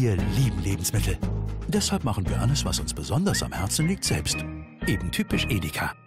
Wir lieben Lebensmittel. Deshalb machen wir alles, was uns besonders am Herzen liegt, selbst. Eben typisch Edeka.